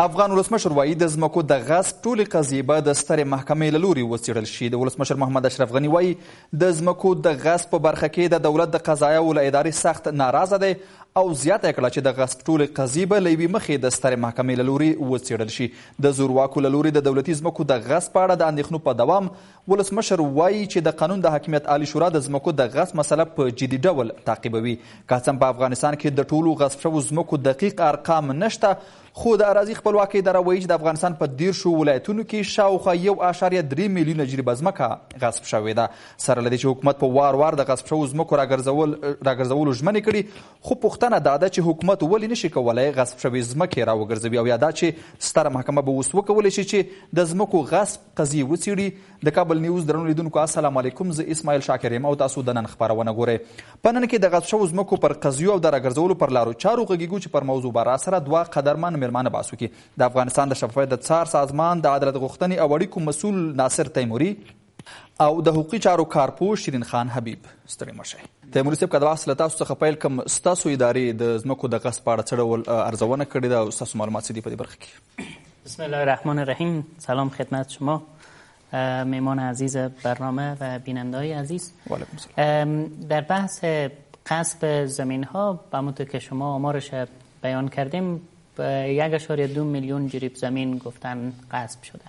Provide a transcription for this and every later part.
افغان ولسمشر وایي د ځمکو د غصب ټولې قضیې به د سترې محکمې له لوري وڅېړل شي. د ولسمشر محمد اشرف غني وایي د ځمکو د غصب په برخه کې د دولت د قضایاو له ادارې سخت ناراضه دی او زیاته یې کړه چې د غصب ټولې قضیې به له یوې مخې د سترې محکمې له لوري وڅېړل شي. د زورواکو له لوري د دولتي ځمکو د غصب په اړه د اندېښنو په دوام ولسمشر وایي چې د قانون د حاکمیت عالی شورا د ځمکو د غصب مسله په جدي ډول تعقیبوي. که څه هم په افغانستان کې د ټولو غصب شوو ځمکو دقیق ارقام نشته، خو د اراضي خپلواکۍ اداره وایي چې د افغانستان په 13 ولایتونو کې شاوخوا 1.3 میلیونه جریبه ځمکه غصب شوې ده. سره له دې چې حکومت په وار وار د غصب شوو ځمکو راګرځولو ژمنې کړي، خو پوښتنه دا ده چې حکومت ولې نشي کولی غصب شوې ځمکې راوګرځوي، او یا دا چې ستره محکمه به اوس وکولی شي چې د ځمکو غصب قضیې وڅېړي. د کابل نیوز درنو لیدونکو السلام علیکم، زه اسماعیل شاکر یم او تاسو د نن خپرونه ګورئ. په نن کې د غصب شوو ځمکو پر قضیو او د راګرځولو پر لارو چارو غږیږو چې پر موضوع به راسره دوه قدرمن مېرمانه بحث وکړي. د افغانستان د شفافیت د څار سازمان د عدالت غوښتنې او اړیکو مسؤل ناصر تیموري او د حقوقي چارو کارپوه شیرین خان حبیب. ستړي مه شئ. تیموري صاحب، که د بحث له تاسو څخه پیل کړم، ستاسو ادارې د ځمکو د غصب په اړه څه ډول ارزونه کړې ده او ستاسو معلومات څه دي په دې برخه کې؟ بسم الله الرحمن الرحیم. سلام خدمت شما مهمان عزیز برنامه و بیننده‌های عزیز. وعلیکم السلام. در بحث غصب زمین ها همونطور که شما آمارش بیان کردیم 1.2 میلیون جریب زمین گفتن غصب شده.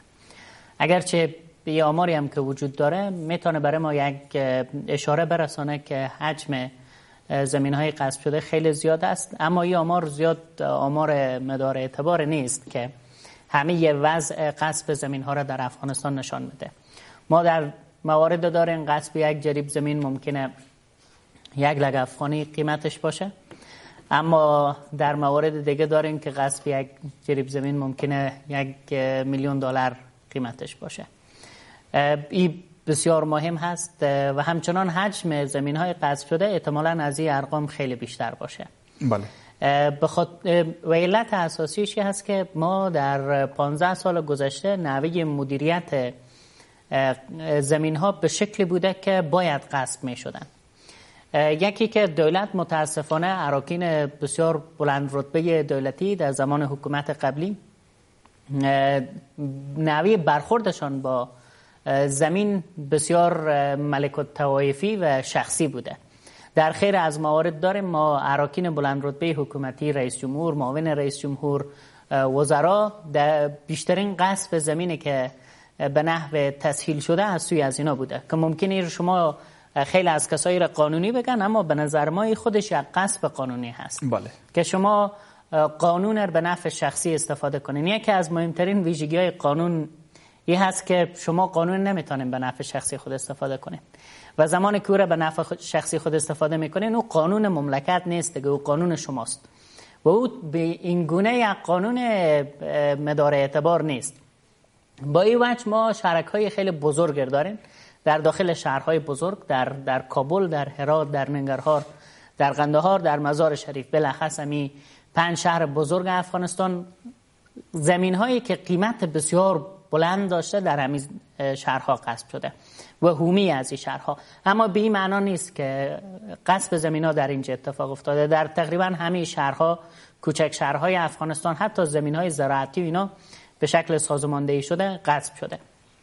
اگرچه یه آماری هم که وجود داره میتونه برای ما یک اشاره برسانه که حجم زمین های غصب شده خیلی زیاد است، اما این آمار زیاد آمار مدار اعتبار نیست که همه وضع غصب زمین ها را در افغانستان نشان میده. ما در موارد داریم غصب یک جریب زمین ممکنه 1 لک افغانی قیمتش باشه، اما در موارد دیگه داریم که غصب یک جریب زمین ممکنه 1 میلیون دلار قیمتش باشه. این بسیار مهم هست و همچنان حجم زمین های غصب شده احتمالاً از این ارقام خیلی بیشتر باشه. بله. و علت اساسیش هست که ما در 15 سال گذشته نحوه مدیریت زمین ها به شکلی بوده که باید غصب می شدن. یکی که دولت متاسفانه اراکین بسیار بلند رتبه دولتی در زمان حکومت قبلی نحوه برخوردشان با زمین بسیار ملک الطوایفی و شخصی بوده. در خیر از موارد داریم ما اراکین بلند رتبه حکومتی، رئیس جمهور، معاون رئیس جمهور، وزرا در بیشترین غصب زمینی که به نحو تسهیل شده از سوی از اینا بوده که ممکنه شما خیلی از کسایی را قانونی بگن، اما به نظر ما خودش یک غصب قانونی هست. بله. که شما قانون را به نفع شخصی استفاده کنین. یکی از مهمترین ویژگی‌های قانون این هست که شما قانون نمیتونین به نفع شخصی خود استفاده کنین و زمانی که او را به نفع شخصی خود استفاده میکنین او قانون مملکت نیست دیگه، او قانون شماست و او به این گونه یک قانون مدار اعتبار نیست. با این وجه ما شرکای خیلی بزرگ داریم در داخل شهرهای بزرگ، در کابل، در هرات، در ننگرهار، در قندهار، در مزار شریف، بلخص همی 5 شهر بزرگ افغانستان زمین هایی که قیمت بسیار بلند داشته در همین شهرها غصب شده و هومی از این شهرها. اما به این معنا نیست که غصب زمین ها در اینجا اتفاق افتاده. در تقریبا همه شهرها، کوچک شهرهای افغانستان، حتی زمین های زراعتی و اینا به شکل سازماندهی شده غصب شده.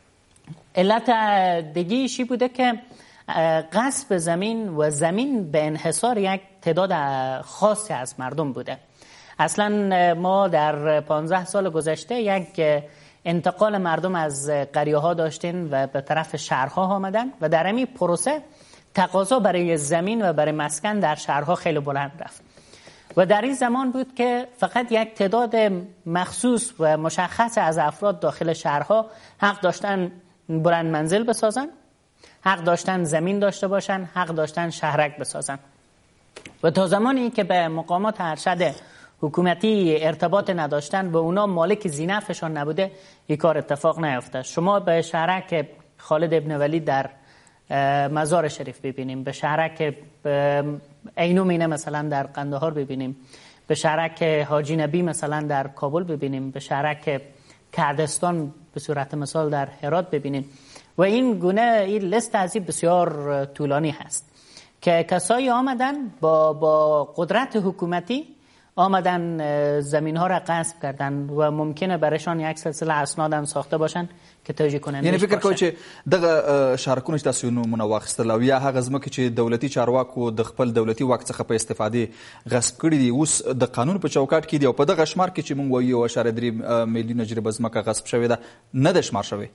علت دیگه‌ایشی بوده که غصب زمین و زمین به انحصار یک تعداد خاصی از مردم بوده. اصلا ما در 15 سال گذشته یک انتقال مردم از قریه ها داشتیم و به طرف شهرها آمدن و در همین پروسه تقاضا برای زمین و برای مسکن در شهرها خیلی بلند رفت و در این زمان بود که فقط یک تعداد مخصوص و مشخص از افراد داخل شهرها حق داشتن بلند منزل بسازن، حق داشتن زمین داشته باشن، حق داشتن شهرک بسازن و تا زمانی که به مقامات ارشد حکومتی ارتباط نداشتن و اونا مالک زینفشان نبوده این کار اتفاق نیفته. شما به شهرک خالد ابن ولید در مزار شریف ببینیم، به شهرک عینومینه مثلا در قندهار ببینیم، به شهرک حاجی نبی مثلا در کابل ببینیم، به شهرک کردستان به صورت مثال در هرات ببینیم و این گونه این لیست از این بسیار طولانی هست که کسایی آمدن با قدرت حکومتی آمدن زمین ها را غصب کردن و ممکنه برایشان یک سلسله اسناد هم ساخته باشن که توجیه کننده یعنی فکر کوئ چې دغه شارکونه چې تاسو نومونه واخیستل او یا هغه ځمکې چې دولتي چارواکو د خپل دولتي واک څخه په استفادې غصب کړي دي اوس د قانون په چوکاټ کې دي او په دغه شمار کې چې موږ وایو 1.3 میلیون جریبه ځمکه غصب شوې ده نه ده شمار شوې.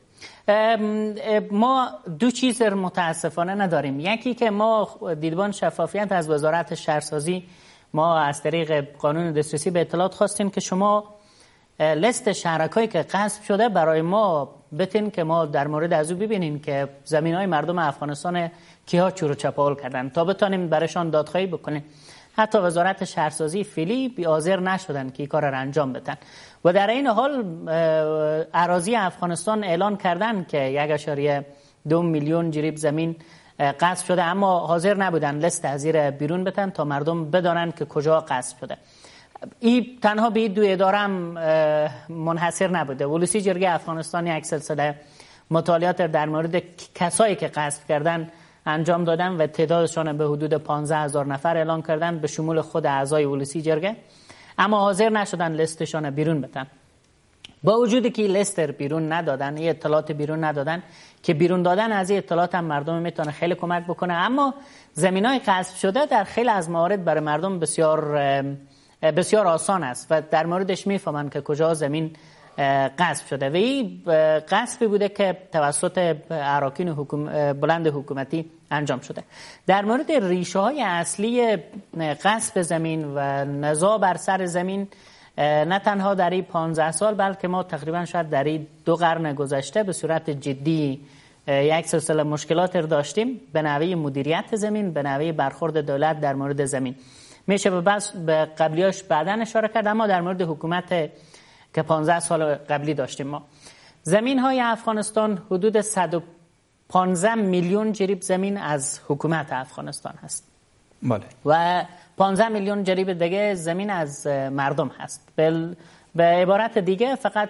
ما دو چیز متاسفانه نداریم. یکی که ما دیدبان شفافیت از وزارت شهرسازی ما از طریق قانون دسترسی به اطلاعات خواستیم که شما لیست شهرکایی که غصب شده برای ما بتین که ما در مورد از او ببینیم که زمین‌های مردم افغانستان کیها چور و چپاول کردن تا بتانیم برایشان دادخواهی بکنیم. حتی وزارت شهرسازی فعلی حاضر نشدن که این کار را انجام بدن و در این حال اراضی افغانستان اعلان کردن که 1.2 میلیون جریب زمین غصب شده، اما حاضر نبودن لیست از زیر بیرون بتن تا مردم بدانن که کجا غصب شده. این تنها به دو اداره هم منحصر نبوده. ولسی جرگه افغانستان یک سلسله مطالعات در مورد کسایی که غصب کردن انجام دادن و تعدادشان به حدود 15,000 نفر اعلان کردن به شمول خود اعضای ولسی جرگه، اما حاضر نشدن لیستشان بیرون بدن. با وجودی که لیست بیرون ندادن، این اطلاعات بیرون ندادن که بیرون دادن از این اطلاعات هم مردم میتونه خیلی کمک بکنه، اما زمینای غصب شده در خیلی از موارد برای مردم بسیار آسان است و در موردش میفهمن که کجا زمین غصب شده و این غصبی بوده که توسط اراکین بلند حکومتی انجام شده. در مورد ریشه های اصلی غصب زمین و نزاع بر سر زمین نه تنها در این 15 سال بلکه ما تقریبا شاید در این 2 قرن گذشته به صورت جدی یک سلسله مشکلات رو داشتیم به نحوه مدیریت زمین، به نحوه برخورد دولت در مورد زمین. میشه به قبلیاش بعداً اشاره کرد، اما در مورد حکومت که 15 سال قبلی داشتیم ما زمین های افغانستان حدود 115 میلیون جریب زمین از حکومت افغانستان هست. بله. و 15 میلیون جریب دیگه زمین از مردم هست. به عبارت دیگه فقط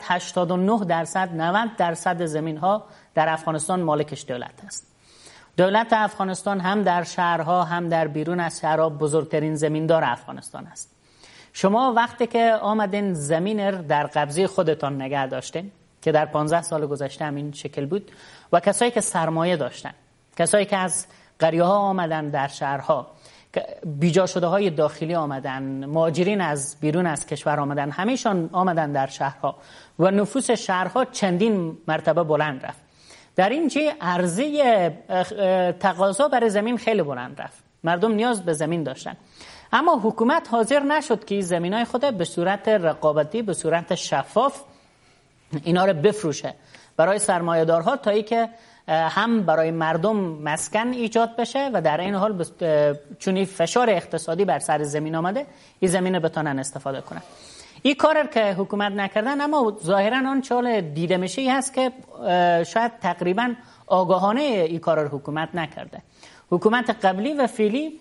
89% زمین ها در افغانستان مالکش دولت هست. دولت افغانستان هم در شهرها هم در بیرون از شهرها بزرگترین زمیندار افغانستان است. شما وقتی که آمدین زمین رو در قبضه خودتان نگه داشتین که در 15 سال گذشته هم این شکل بود و کسایی که سرمایه داشتن، کسایی که از قریه ها آمدن در شهرها، بیجا شده های داخلی آمدن، مهاجرین از بیرون از کشور آمدن، همیشان آمدن در شهرها و نفوس شهرها چندین مرتبه بلند رفت. در این جه عرضه تقاضا برای زمین خیلی بلند رفت. مردم نیاز به زمین داشتن، اما حکومت حاضر نشد که زمینای خود به صورت رقابتی، به صورت شفاف اینا رو بفروشه برای سرمایه‌دارها تا اینکه هم برای مردم مسکن ایجاد بشه و در این حال چون فشار اقتصادی بر سر زمین آمده این زمین رو بتونن استفاده کنن. این کار که حکومت نکردن، اما ظاهرا آن چال دیده میشه ای هست که شاید تقریبا آگاهانه این کار رو حکومت نکرده. حکومت قبلی و فعلی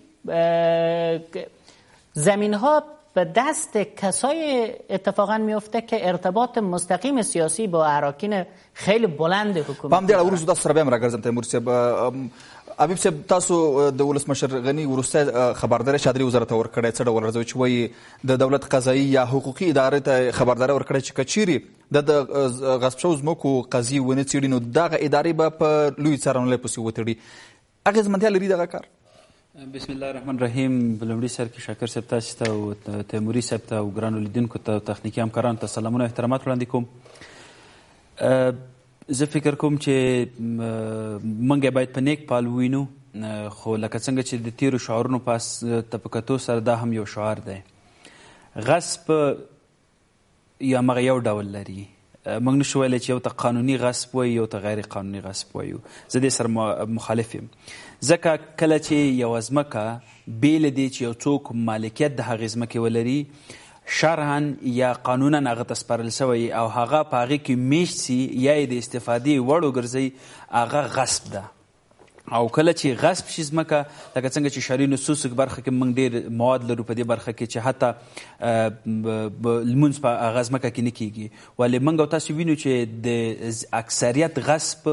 زمین ها به دست کسای اتفاقا میفته که ارتباط مستقیم سیاسی با اراکین خیلی بلند حکومت پام دی ورسره تاسو سره به راګرځم تیمور صاحب. حبیب صاحب تاسو د ولسمشر غنی ورسته خبرداري شادري وزارت ورکړی څه ډول راځي چې وایي د دولت قضایي یا حقوقي ادارې ته خبرداري ورکړی چې کچيري د غصب شوو ځمکو قضیې ونه څېړي نو دغه ادارې به په لوی څارنوالۍ پسې وتړي. اغېزمنتیا لري دغه کار؟ بسم الله الرحمن الرحیم. په لومړي سر کې شاکر صاحب تاسو ته او تیموري صاحب ته او ګرانو لیدونکو ته تخنیکي همکارانو ته سلامونه او احترامات وړاندې کوم. زه فکر کوم چې موږ باید په نیک پال ووینو، خو لکه څنګه چې د تیرو شعارونو په کتو سره دا هم یو شعار دی. غصب یا مغه یو ډول لري. موږ نشو ویلی چې یو ته قانوني غصب وایو یو ته غیر قانوني غصب وایو. زه دې سره مخالف یم، ځکه کله چې یوه ځمکه بېله دی چې یو څوک مالکیت د هغې ځمکې ولري، شرعا یا قانونا هغه ته سپارل شوی او هغه په هغې کې میشت سي یا یې د استفادې وړ وګرځوي، هغه غصب ده. او کله چې غصب شي ځمکه، لکه څنګه چې شرعي نصوصو برخه کې موږ ډېر مواد لرو په دې برخه کې چې حتی لمونځ په هغه ځمکه کې نه کېږي، ولې موږ او تاسو وینو چې د اکثریت غصب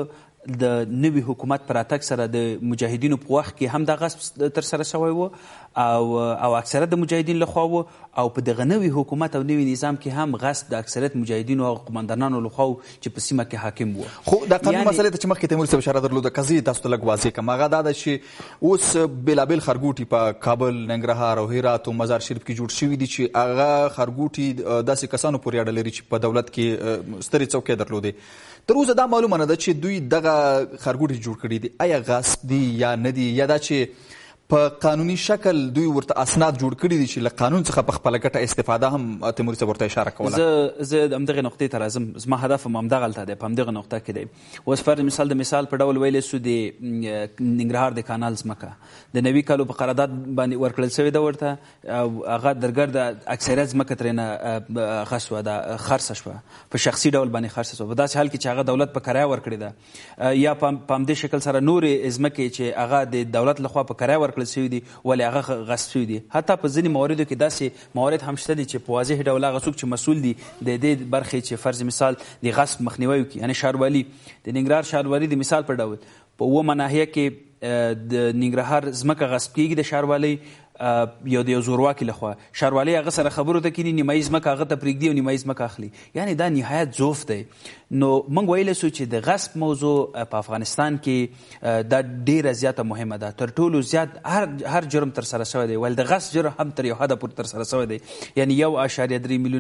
د نوي حکومت په راتګ سره د مجاهدینو په وخت کې هم دا غصب ترسره شوی و او اکثریت د مجاهدین لخوا و او په دغه نوي حکومت او نوي نظام کې هم غصب د اکثریت مجاهدینو او قماندانانو لخوا چې په سیمه کې حاکم و. خو د قانون مسلې ته چې مخکې تیمور صاحب اشاره درلوده قضیې تاسو ته لږ واضح کړم. هغه دا ده چې اوس بېلابېل خرګوټي په کابل، ننګرهار او هرات او مزار شریف کې جوړ شوي دي چې هغه خرګوټي داسې کسانو پورې اړه لري چې په دولت کې سترې څوکۍ درلودې. تر اوسه دا معلومه نه ده چې دوی دغه خرګوټي جوړ کړي دي آیا غصب دي یا نه دي، یا دا چې په قانوني شکل دوی ورته اسناد جوړ کړي دي چې له قانون څخه په خپله ګټه استفاده هم تیموري صاحب ورته اشاره کوله. زه همدغې نقطې ته راځم. زما هدف هم همدغه هلته دی، په همدغه نقطه کې دی. اوس فرض مثال د مثال په ډول ویلی سو د ننګرهار د کانال ځمکه د نوي کالو په قرارداد باندې ورکړل شوې ده ورته او هغه درګرده اکثریت ځمکه ترېنه هغه شوه ده خرڅه شوه په شخصي ډول باندې خرڅه شوه په داسې حال کې چې هغه دولت په کرایه ورکړې ده یا په همدې شکل سره نورې ځمکې چې هغه د دولت لخوا په کرایه ورکړل شوي دي ولې هغه غصب شوي دي. حتی په ځینې مواردو کې داسې موارد هم شته دي چې په واضح ډول هغه څوک چې مسؤل دي د دې برخې چې فرض مثال د غصب مخنیوی وکړي، یعنې ښاروالي د ننګرهار ښاروالي د مثال په ډول په 9 ناحیه کې د ننګرهار ځمکه غصب کېږي د ښاروالۍ یا د یو زورواکي لخوا. ښاروالۍ هغه سره خبرو ته کیني، نیمایي ځمکه هغه ته پرېږدي او نیمایي ځمکه اخلي. یعنې دا نهایت ضعف دی. نو موږ ویلی سو چې د غصب موضوع په افغانستان کې دا ډیره زیاته مهمه ده. تر ټولو زیات هر جرم ترسره شوی دی، ولې د غصب جرم هم تر یو حده پورې ترسره شوی دی. یعنې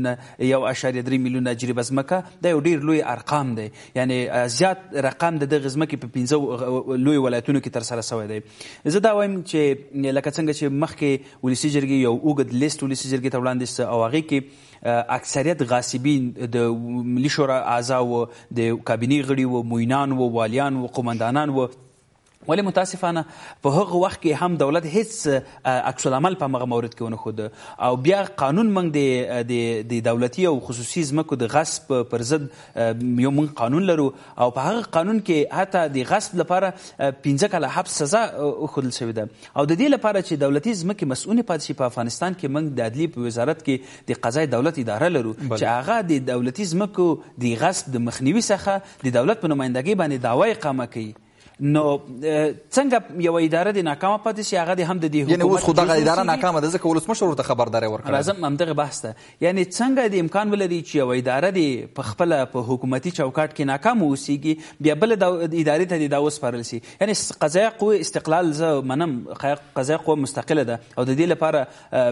1.3 میلیونه جریبه ځمکه دا یو ډیر لوی ارقام دی. یعنې زیات رقم د دغې ځمکې په 15 لوی ولایتونو کې ترسره شوی دی. زه دا وایم چې لکه څنګه چې مخکې ولسي جرګې یو اوږد لیست ولسي جرګې ته وړاندې سه او هغې کې اکثریت غاصبین د ملي شورا اعضا و، د کابینې غړي و، موینان و، والیان و، قمندانان و. ولې متاسفانه په هغه وخت کې هم دولت هیڅ عکس العمل په هغه مورد کې ونه ښود او بیا قانون موږ د دولتي او خصوصي ځمکو د غصب پر ضد یو موږ قانون لرو او په هغه قانون کې حتی د غصب لپاره 15 کاله حبس سزا وښودل شوې ده. او د دې لپاره چې دولتي ځمکې مسؤونې پاتې شي په افغانستان کې موږ د عدلیې په وزارت کې د قضای دولت اداره لرو چې هغه د دولتي ځمکو د غصب د مخنیوي څخه د دولت په نمایندګۍ باندې دعوه اقامه کوي. نو څنګه یو اداره د ناکامه پاتې شي هغه د هم د دې حکومت، یعنې اوس خو دغه اداره ناکامه ده ځکه ولسمشر ورته خبرداری ورکړی. راځم همدغه بحث ته. یعنې څنګه د امکان ولري چې یو اداره د په خپله په حکومتي چوکاټ کې ناکامه اوسیږي بیا بله ادارې ته دا وسپارل شي. یعنې قضایه قوې استقلال زه منم، قضایه قوه مستقله ده او د دې لپاره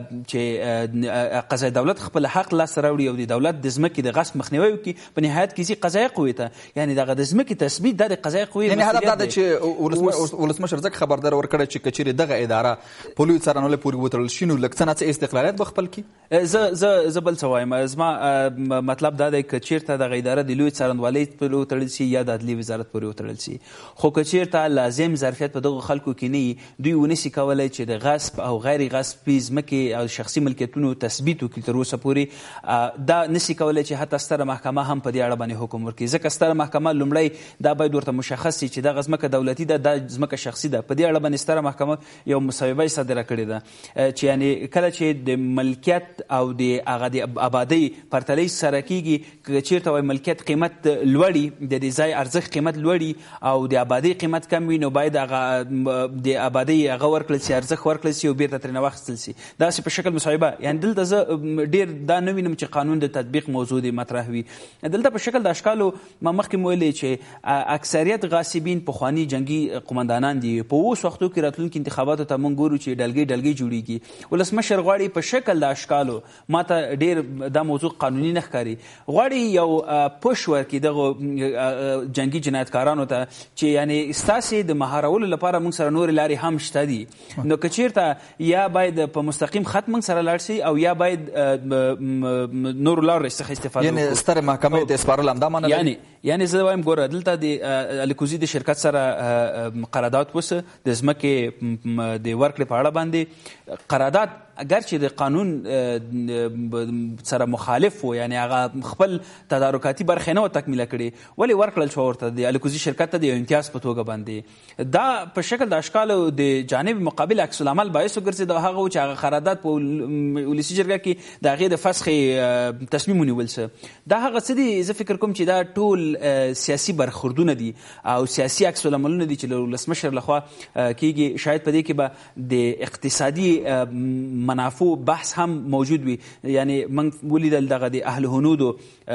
چې قضایه دولت خپل حق لاسته راوړي او د دولت د ځمکې د غصب مخنیوی وکړي په نهایت کې ځي قضایه قوې ته. یعنې دغه د ځمکې تثبیت دا د قضایه قوې مسؤلیت دی. ولسمشر ځکه خبرداری ورکړی چې که چیرې دغه اداره په لوی څارنوالۍ پورې وتړل شي نو لږ څه نه څه استقلالیت به خپل کړي. زه بل څه وایم، زما مطلب دا دی که چیرته دغه اداره د لوی څارنوالۍ پورې وتړل شي یا د عدلیې وزارت پورې وتړل شي، خو که چیرته لازم ظرفیت په دغو خلکو کې نه وي دوی ونشي کولی چې د غصب او غیر غصبي ځمکې او شخصي ملکیتونو تثبیت وکړي تر اوسه پورې. دا نشي کولی چې حتی ستره محکمه هم په دې اړه باندې حکم ورکړي ځکه ستره محکمه لومړی دا باید ورته مشخص شي چې دغه ځمکه دولتي ده، دا ځمکه شخصي ده. په دې اړه باندې ستره محکمه یو مصوبه صادره کړې ده چې یعنې کله چې د ملکیت او د هغه د آبادۍ پرتلۍ سره کېږي، که چېرته وایي ملکیت قیمت لوړي، د دې ځای ارزښت قیمت لوړي او د آبادۍ قیمت کم وي، نو باید هغه د آبادۍ هغه ورکړل شي، ارزښت ورکړل شي او بیرته ترېنه واخیستل شي. داسې په شکل مصوبه. یعنې دلته زه ډېر دا نه وینم چې قانون د تطبیق موضوع دی مطرح وي. دلته په شکل د اشکالو ما مخکې مو ویلې چې اکثریت غاصبین پخواني جنګي قمندانان دي. په اوس وختو کې راتلونکي انتخاباتو ته موږ ګورو چې ډلګۍ جوړیږي. ولسمشر غواړي په شکل د اشکالو، ما ته ډېر دا موضوع قانوني نه ښکاري، غواړي یو پوش ورکړي دغو جنګي جنایتکارانو ته چې یعنې ستاسې د مهارولو لپاره موږ سره نورې لارې هم شته دي. نو که چېرته یا باید په مستقیم خط موږ سره لاړ شي او یا باید نورو لارو څخه استفاده وکړو. یعنې سترې محکمې ته سپارل همدا معنی لري؟ یعنې زه وایم ګوره دلته د الکوزي د شرکت سره قرارداد وسه د ځمکې د ورکړې په اړه باندې قرارداد اگر چې د قانون سره مخالف و، یعنی هغه خپل تدارکاتي برخې نه و تکمیله کړې، ولې ورکړل شو ورته د الکوزي شرکت ته د یو امتیاز په توګه باندې؟ دا په شکل د اشکالو د جانب مقابل عکس العمل باعث وګرځېد هغه چې هغه قرارداد په ولسي جرګه کې د هغې د فسخ تصمیم ونیول څه. دا هغه څه دي زه فکر کوم چې دا ټول سیاسي برخوردونه دي او سیاسي عکس العملونه دي چې له ولسمشر لخوا کېږي. شاید په دې کې به د اقتصادي منافع بحث هم موجود وي. یعنی موږ ولیدل دغه د اهل هنودو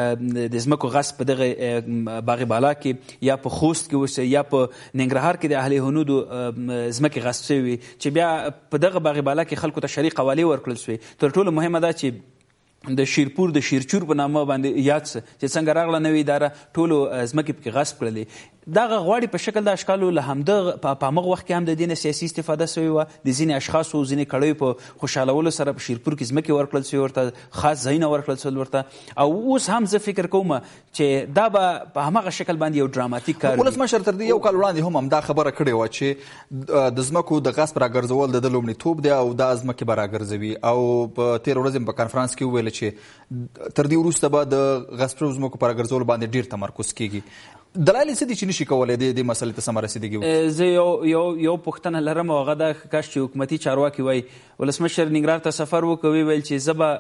د ځمکو غصب په دغه باغ بالا کې یا په خوست کې اوسه یا په ننګرهار کې د اهل هنودو ځمکې غصب شوي چې بیا په دغه باغ بالا کې خلکو ته شرعي قوالې ورکړل شوې. تر ټولو مهمه ده چې د شیرپور د شیرچور په نامه باندې یاد څه چې څنګه راغله نوې اداره ټولو ځمکې پکې غصب کړلې. دغه غواړي په شکل د اشکالو له همدغه په همغه وخت کې هم د دې نه سیاسي استفاده سوې وه. د ځینې اشخاصو ځینې کړیو په خوشحالولو سره په شیرپور کې ځمکې ورکړل سوې ورته، خاص ځایونه ورکړل سول ورته، او اوس هم زه فکر کوم چې دا به په همغه شکل باندې یو ډراماتیک کار وي. ولسمشر تر دې یو کال وړاندې هم همدا خبره کړې وه چې د ځمکو د غصب راګرځول د ده لومړیتوب دی او دا ځمکې به راګرځوي، او په تېره ورځ په کنفرانس کې وویل چې تر دې وروسته به د غصب شویو ځمکو په راګرځولو باندې ډېر تمرکز کېږي. دلایل څه دي چې نشي کولی دې مسلې ته سمه رسېدګي وکړي؟ زه یو پوښتنه لرم او هغه دا کاش چې حکومتي چارواکي وایي. ولسمشر ننګرهار ته سفر وکړ، ویل چې زه به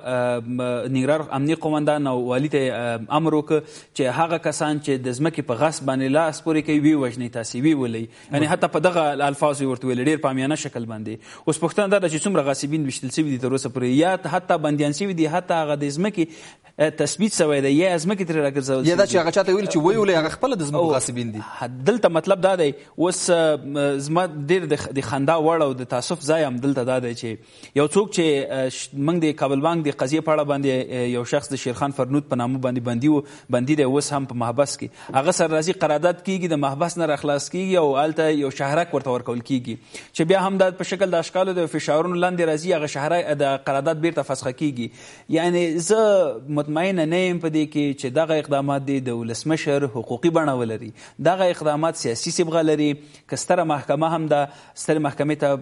ننګرهار امني قومندان او والي ته امر وکړ چې هغه کسان چې د ځمکې په غصب باندې لاس پورې کوي ووژنئ، تاسې وولئ. یعنې حتی په دغه الفاظو یې ورته ویل، ډېر په عامیانه شکل باندې. اوس پوښتنه دا ده چې څومره غاصبین ویشتل شوي دي تر اوسه پورې، یا حتی بندیان شوي دي، حتی هغه د ځمکې تثبیت شوی دی یا ځمکې ترې راګرځول یا دا چې هغه چاته ویل چې ویولئ هغه خپله د ځمکو غاصبین دي. دلته مطلب دا دی، اوس زما ډېر د خندا وړ او د تاسف ځای هم دلته دا دی چې یو څوک چې موږ د کابل بانک د قضیې په اړه باندې یو شخص د شیرخان فرنود په نامه باندې بندي دی، اوس هم په محبس کې، هغه سره راځي قرارداد کېږي، د محبس نه راخلاص کېږي او هلته یو شهرک ورته ورکول کېږي چې بیا هم دا په شکل د اشکالو د فشارونو لاندې راځي، هغه شهرک د قرارداد بیرته فسخه کېږي. یعنې زه مطمئنه نه یم په دې کې چې دغه اقدامات د ولسمشر حقوقي بڼه ولري. دغه اقدامات سیاسي صبغه لري. که ستره محکمه هم ده، سترې محکمې ته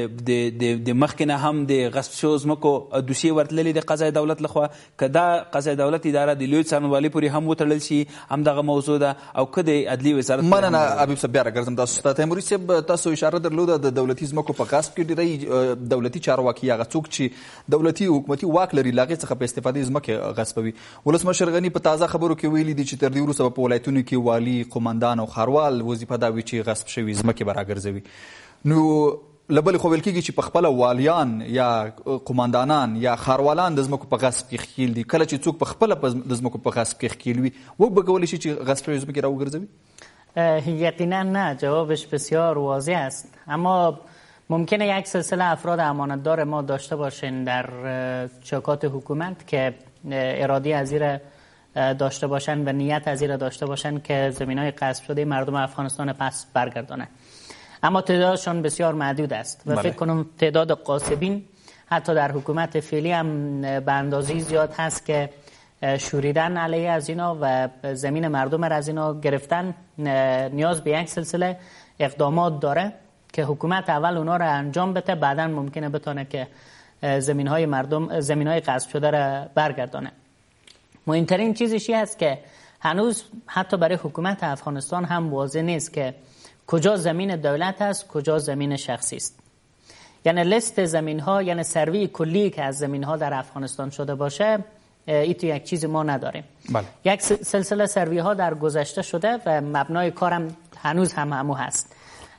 د مخکې نه هم د غصب شویو ځمکو دوسیې ورتللې د قضای دولت لخوا، که دا قضای دولت اداره د لوی څارنوالۍ پورې هم وتړل شي همدغه موضوع ده، او که د عدلیې وزارت. مننه حبیب صاحب، بیا راګرځم تاسو ته. تیموري صاحب، تاسو اشاره درلوده د دولتي ځمکو په غصب کې ډېری دولتي چارواکي، هغه څوک چې دولتي حکومتي واک لري له هغې څخه په استفادې ځمکې غصبوي. ولسمشر غني په تازه خبرو کې ویلي دي چې تر دې وروسته په ولایتونو کې والي، قومندان او ښاروال وظیفه دا وي چې غصب شوي ځمکې به راګرځوي. نو له بلې خو ویل کېږي چې په خپله والیان یا قومندانان یا ښاروالان د ځمکو په غصب کې ښکیل دي. کله چې څوک په خپله د ځمکو په غصب کې ښکیل وي، به کولی شي چې غصب شوي ځمکې راوګرځوي؟ یقینا نه، جوابش بسیار واضح است. اما ممکنه یک سلسله افراد امانتدار ما داشته باشین در چوکات حکومت که اراده از زیر داشته باشن و نیت از زیر داشته باشن که زمینهای غصب شده مردم افغانستان پس برگردانند، اما تعدادشان بسیار محدود است و فکر کنم تعداد غاصبین حتی در حکومت فعلی هم به اندازه‌ای زیاد هست که شوریدن علیه از اینا و زمین مردم را از اینا گرفتن نیاز به یک سلسله اقدامات داره که حکومت اول اونا را انجام بده، بعداً ممکنه بتونه که زمینهای مردم، زمینهای غصب شده را برگردانه. مهمترین چیزش این است که هنوز حتی برای حکومت افغانستان هم واضح نیست که کجا زمین دولت است، کجا زمین شخصی است. یعنی لیست زمین ها، یعنی سروی کلی که از زمین ها در افغانستان شده باشه، این تو یک چیز ما نداریم. بله. یک سلسله سروی ها در گذشته شده و مبنای کارم هنوز هم همو هست.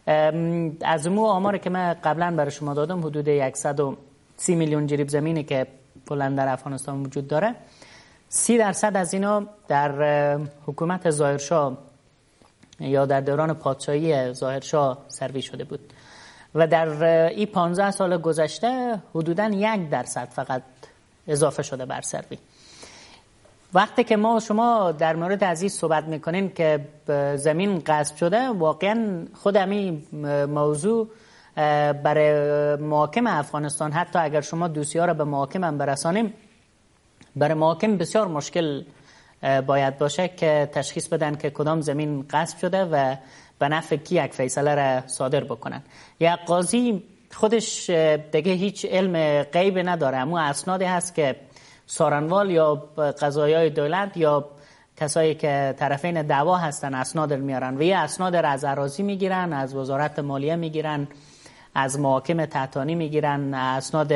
از مو آماری که من قبلا برای شما دادم، حدود 130 میلیون جریب زمینی که کلا در افغانستان وجود داره، 30% از اینا در حکومت ظاهرشاه یا در دوران پادشاهی ظاهرشاه سروی شده بود و در این 15 سال گذشته حدوداً 1% فقط اضافه شده بر سروی. وقتی که شما در مورد از این صحبت میکنین که زمین غصب شده، واقعا خود همین موضوع برای محاکم افغانستان، حتی اگر شما دوسیه ها را به محاکم هم برسانیم، برای محاکم بسیار مشکل باید باشه که تشخیص بدن که کدام زمین غصب شده و به نفع کی یک فیصله را صادر بکنن. یک قاضی خودش دیگه هیچ علم غیب نداره، اما اسنادی هست که سارنوال یا قضایای دولت یا کسایی که طرفین دعوا هستن اسناد میارن و یه اسناد را از اراضی میگیرن، از وزارت مالیه میگیرن، از محاکم تحتانی میگیرن، اسناد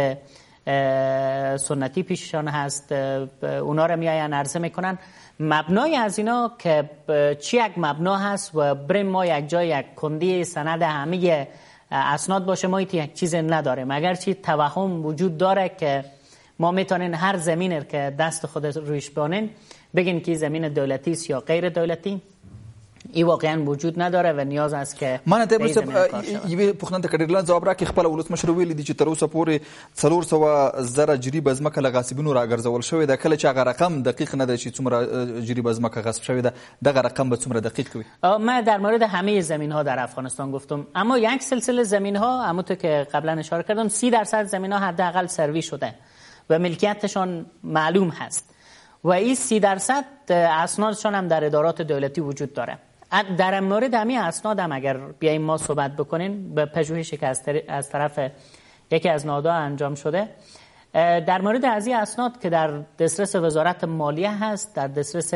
سنتی پیششان هست، اونا رو میاین عرضه میکنن. مبنای از اینا که چی یک مبنا هست و بریم ما یک جای یک کندی سند همه اسناد باشه، ما یک چیز نداریم. اگرچه توهم وجود داره که ما میتونین هر زمینی که دست خود رویش بانین بگین که زمین دولتی است یا غیر دولتی، ای واقعا وجود نداره و نیاز است که من ته یوه پوښتنه ته کډیرلان جواب راکړي. خپل ولسمشر ویلي دي چې تر اوسه پورې 400 جریبه ځمکه له غاصبینو راګرځول شوې ده. کله چې هغه رقم دقیق نه ده چې څومره جریبه ځمکه غصب شوې ده، دغه رقم به څومره دقیق وي؟ من در مورد همه زمین ها در افغانستان گفتم، اما یک سلسله زمین ها همونطور که قبلا اشاره کردم 30% زمین ها حداقل سروی شده و ملکیتشان معلوم هست و این 30% اسنادشان هم در ادارات دولتی وجود داره. در مورد همین اسناد هم اگر بیاییم ما صحبت بکنیم، به پژوهشی که از طرف یکی از نهادها انجام شده، در مورد از این اسناد که در دسترس وزارت مالیه هست، در دسترس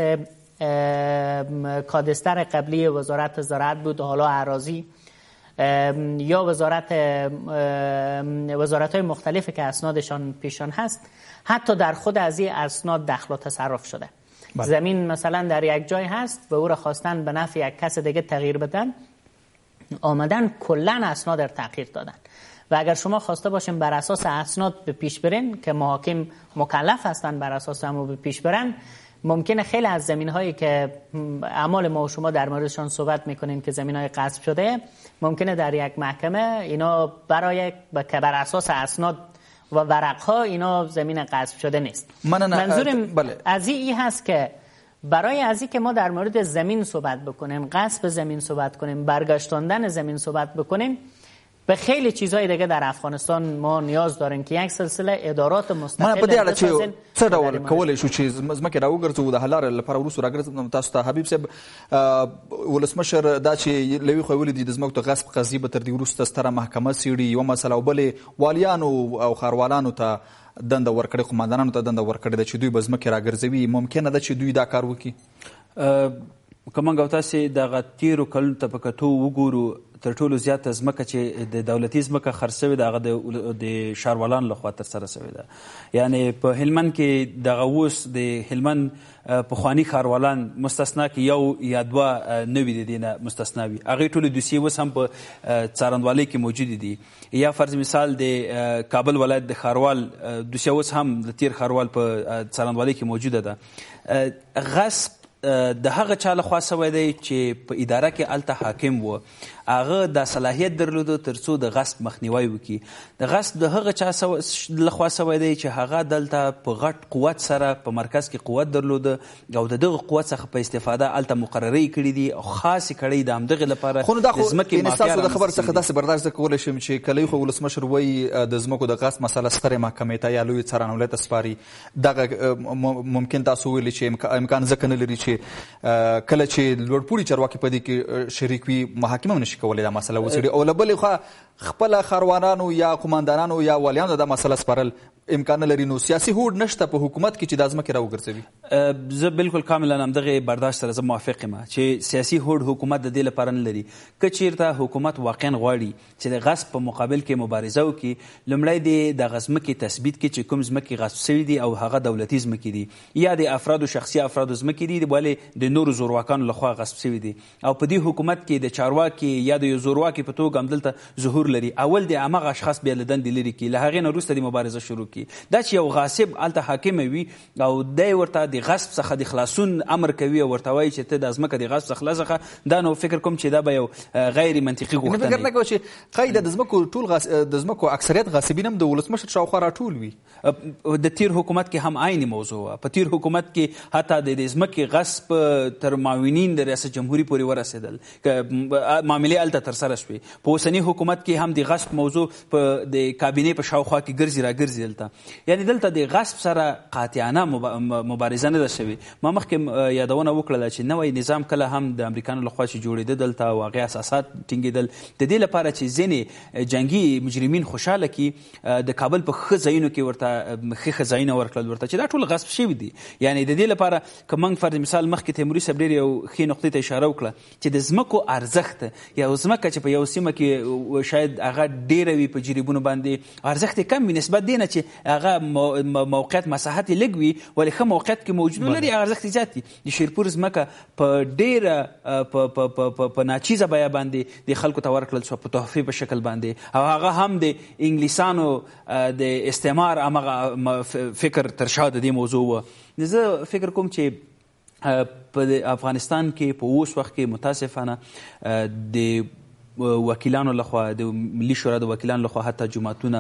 کادستر قبلی وزارت زراعت بود، حالا اراضی یا وزارت‌های مختلفی که اسنادشان پیشان هست، حتی در خود از این اسناد دخل و تصرف شده. زمین مثلا در یک جای هست و او را خواستن به نفع یک کس دیگه تغییر بدن، آمدن کلن اسناد را تغییر دادن. و اگر شما خواسته باشین بر اساس اسناد به پیش برین که محاکم مکلف هستن بر اساس همو به پیش برن، ممکنه خیلی از زمین‌هایی که اعمال ما و شما در موردشان صحبت میکنیم که زمین‌های غصب شده، ممکنه در یک محکمه اینا برای که بر اساس اسناد و ورق‌ها اینا زمین غصب شده نیست. منظورم از این هست که برای از این که ما در مورد زمین صحبت بکنیم، غصب زمین صحبت کنیم، برگشتاندن زمین صحبت بکنیم، به خیلی چیزهای دیگه در افغانستان ما نیاز داریم که یک سلسله ادارات مستقل په دې اړه چې څه ډول کولی شو چې ځمکې راوګرځو د حل لارې لپاره وروسته راګرځم تاسو ته حبیب صاحب ولسمشر دا چې له یوې خوا ویلي دي د ځمکو د غصب قضیې به تر دې وروسته ستره محکمه څېړي، یوه مسله، او بلې والیانو او ښاروالانو ته دنده ورکړې، قماندانانو ته دنده ورکړې ده چې دوی به ځمکې راګرځوي. ممکنه ده چې دوی دا کار وکړي؟ که موږ او تاسې دغه تېرو کلونو ته په کتو وګورو، تر ټولو زیاته ځمکه چې د دولتي ځمکه خرڅ شوې ده هغه د ښاروالانو لخوا ترسره شوې ده. یعنې په هلمند کې دغه اوس د هلمند پخواني ښاروالان مستثنا کې یو یا دوه نوي د دې نه مستثنا وي، هغې ټولې دوسیې اوس هم په څارندوالۍ کې موجودې دي. یا فرض مثال د کابل ولایت د ښاروال دوسیه اوس هم د تیر ښاروال په څارندوالۍ کې موجوده ده. غصب د هغه چا لخوا سوی دی چې په اداره کې هلته حاکم و، هغه دا صلاحیت درلوده تر څو د غصب مخنیوی وکړي. د غصب د هغه چا لخوا سوی دی چې هغه دلته په غټ قوت سره په مرکز کې قوت درلوده او د دغه قوت څخه په استفاده هلته مقررې کړي دي او خاصې کړۍ د همدغې لپاره د ځمکې مافیا ستاسو د خبر څخه داسې برداشت زه کولی شم چې کله یو خو ولسمشر وایي د ځمکو د غصب مسله سترې محکمې ته یا لویې څارنوالۍ ته سپاري، دغه ممکن تاسو ویلي چې امکان ځکه نه لري چې کله چې لوړپوړي چارواکي په دې کې شریک وي محاکم هم نشي کولی دا مسله وڅېړي، او له بلې خوا خپله ښاروالانو یا قماندانانو یا والیانو دا مسله سپارل امکان نه لري. نو سیاسي هوډ نشته په حکومت کې چې دا ځمکې راوګرځوي؟ زه بالکل کاملا همدغې برداشت سره زه موافق یم چې سیاسي هوډ حکومت د دې لپاره نه لري. که چېرته حکومت واقعا غواړي چې د غصب په مقابل کې مبارزه وکړي، لومړی د دغه ځمکې تثبیت کړي چې کوم ځمکې غصب شوي دي او هغه دولتي ځمکې دي یا د افرادو شخصي افرادو ځمکې دي ولې د نورو زورواکانو لخوا غصب شوي دي، او په دې حکومت کې د چارواکي یا د یو زورواکي په توګه همدلته ظهور لري. اول د همغه اشخاص بیا له دندې لرې کړي، له هغې نه وروسته د مبارزه شروع کړي. دا چې یو غاصب هلته حاکم وي او دی ورته د غصب څخه د خلاصون امر کوي او ورته وایي چې ته د ځمکه د غصب څخه خلاص څخه، دا نو فکر کوم چې دا به یو غیر منطقي غوښتنه وي. فکر نه کوم چې قاعده د ځمکو اکثریت غاصبین هم د ولسمشر شاوخوا راټول وي. د تیر حکومت کې هم عین موضوع وه. په تیر حکومت کې حتی د ځمکې غصب تر معاونین د ریاست جمهوري پورې ورسېدل، معاملې هلته ترسره شوې. په اوسني حکومت کې هغې هم د غصب موضوع په د کابینې په شاوخوا کې ګرځي راګرځي دلته یعنې دلته د غصب سره قاطعانه مبارزه نه ده شوې ما مخکې یادونه وکړله چې نوی نظام کله هم د امریکانو لخوا چې جوړېده دلته او هغې اساسات ټینګېدل د دې لپاره چې ځینې جنګي مجرمین خوشحاله کړي د کابل په ښه ځایونو کې ورته ښه ځایونه ورکړل ورته چې دا ټول غصب شوي دي یعنې د دې لپاره که موږ فرض مثال مخکې تیموري صاحب ډېر یو ښې نقطې ته اشاره وکړه چې د ځمکو ارزښت یو ځمکه چې په یو سیمه کې شاید هغه ډېره وي په جریبونو باندې ارزښت یې کم وي نسبت دې نه چې هغه موقعیت مساحت یې لږ وي ولې ښه موقعیت کې موجود ولري هغه ارزښت یې زیات وي د شیرپور ځمکه په ډېره په ناچیزه بیه باندې د خلکو ته ورکړل شوه په تحفې په شکل باندې او هغه هم د انګلیسانو د استعمار همغه فکر تر شا د دې موضوع وه زه فکر کوم چې په افغانستان کې په اوس وخت کې متاسفانه د وکیلانو لخوا د ملي شورا د وکیلانو لخوا حتی جوماتونه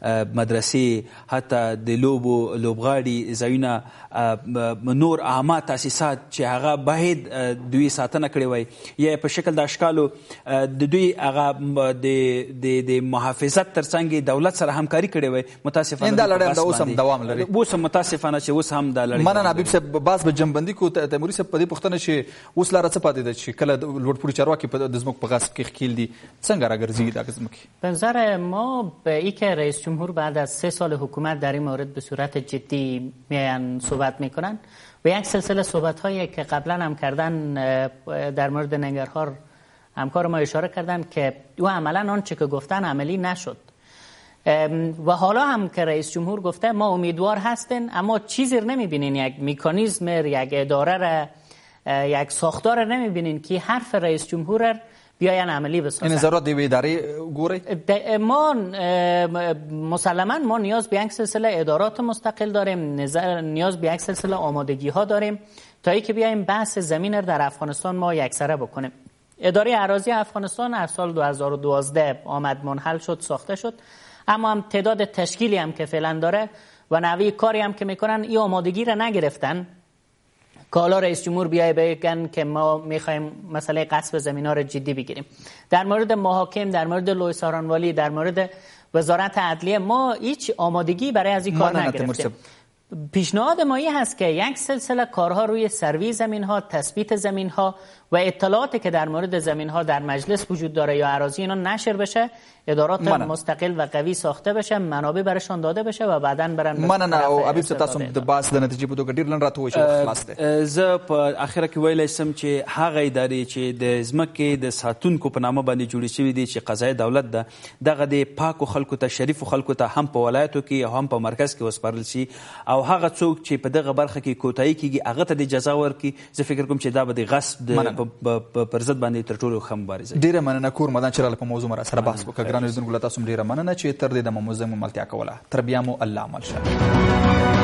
مدرسې حتی د لوبغاړي ځایونه نور عامه تاسیسات چې هغه باید دوی ساتنه کړې وای یا په شکل د اشکالو د دوی هغه د محافظت ترڅنګ دولت سره همکاري کړې وای متاسفانه دا لړۍ همدا اوس هم دوام لري اوس هم متاسفانه چې اوس هم دا لړۍ مننه حبیب صاحب باز به جنبندي کو تیموري صاحب په دې پوښتنه چې اوس لاره څه پاتې ده چې کله لوړپوړي چارواکي د ځمکو په غصب کې ښکیل څنګه راگرزید ازمکی؟ به نظر ما به ای که رئیس جمهور بعد از 3 سال حکومت در این مورد به صورت جدی میان صحبت میکنن و یک سلسله صحبت هایی که قبلا هم کردن در مورد ننگرهار همکار ما اشاره کردن که او عملا آنچه که گفتن عملی نشد و حالا هم که رئیس جمهور گفته ما امیدوار هستیم اما چیزی نمیبینین یک مکانیزم یک اداره یک ساختار نمیبینین که حرف رئیس جمهور بیاین عملی بسازن. این نظارت دیوی اداره گوری؟ ما مسلما ما نیاز به یک سلسله ادارات مستقل داریم، نیاز به یک سلسله آمادگی ها داریم تا ای که بیایم بحث زمین در افغانستان ما یکسره بکنیم. اداره اراضی افغانستان از سال 2012 آمد منحل شد، ساخته شد، اما هم تعداد تشکیلی هم که فعلا داره و نوی کاری هم که میکنن این آمادگی را نگرفتن که حالا رئیس جمهور بیای بگن که ما میخوایم مسئله غصب زمینا رو جدی بگیریم. در مورد محاکم، در مورد لوی سارانوالی، در مورد وزارت عدلیه ما هیچ آمادگی برای از این کار نگرفتیم. پیشنهاد ما این هست که یک سلسله کارها روی سروی زمین ها، تثبیت زمین ها و اطلاعاتی که در مورد زمین ها در مجلس وجود داره یا اراضی اینا نشر بشه، ادارات مستقل و قوی ساخته بشه، منابع برشان داده بشه و بعداً برن مننه او حبیب صاحب تاسو د باس د نتیجې په توګه ډیر لن راته وایي چې خلاص ده. زه په اخره کې ویلی سم چې هغه ادارې چې د ځمکې د ساتونکو په نامه باندې جوړې شوي دي چې قضایي دولت ده دغه د پاکو خلکو ته شریفو خلکو ته هم په ولایتو کې او هم په مرکز کې وسپارل شي او هغه څوک چې په دغه برخه کې کوتاهي کیږي هغه ته د جزا ورکړي. زه فکر کوم چې دا به د غصب پر ضد باندې تر ټولو ښه مبارزه. ډیره مننه کور مدان چې راله په موضوع مر سره بحث وکړه. ګرانو لیدونکو له تاسو ډیره مننه چې تر دې د موضوع ملتیا کوله. تر بیا مو الله عمل شه.